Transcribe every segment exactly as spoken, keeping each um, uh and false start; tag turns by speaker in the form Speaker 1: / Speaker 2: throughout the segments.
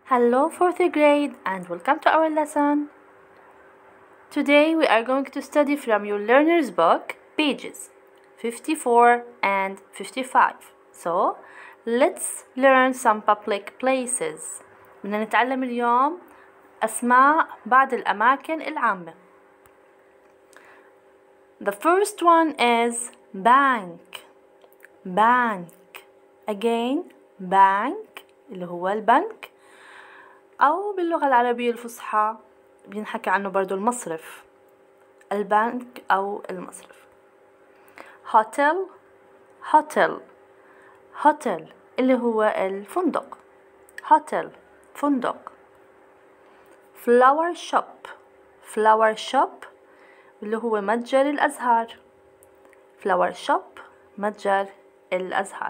Speaker 1: Hello fourth grade and welcome to our lesson. Today we are going to study from your learner's book pages fifty-four and fifty-five. So let's learn some public places. بدنا نتعلم اليوم أسماء بعض الأماكن العامة. The first one is bank. Bank. Again bank اللي هو البنك، أو باللغة العربية الفصحى بينحكي عنه برضو المصرف، البنك أو المصرف. hotel hotel hotel اللي هو الفندق، hotel فندق. flower shop flower shop اللي هو متجر الأزهار، flower shop متجر الأزهار.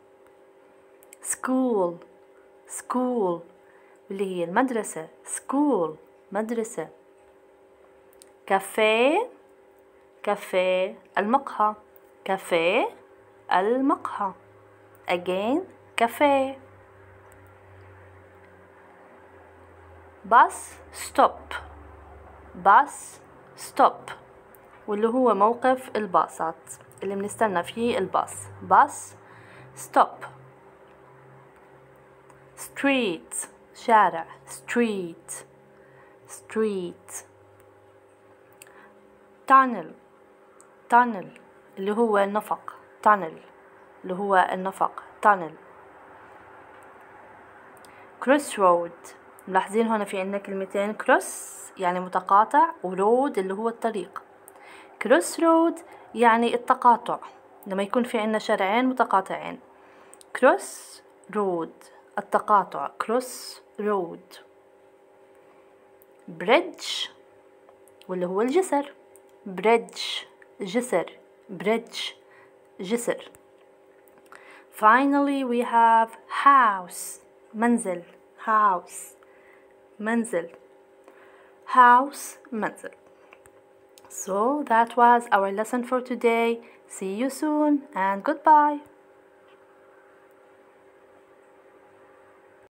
Speaker 1: school school اللي هي المدرسة، school مدرسة. كافيه كافيه المقهى، كافيه المقهى. again كافيه. bus stop bus stop واللي هو موقف الباصات اللي بنستنى فيه الباص، bus stop. street شارع، street street. tunnel tunnel اللي هو النفق، tunnel اللي هو النفق، tunnel. crossroad ملاحظين هنا في عندنا كلمتين، cross يعني متقاطع، وroad اللي هو الطريق. crossroad يعني التقاطع، لما يكون في عندنا شارعين متقاطعين. cross road التقاطع، cross road. bridge واللي هو الجسر، bridge جسر، bridge جسر. finally we have house منزل، house منزل، house منزل. So that was our lesson for today. See you soon and goodbye.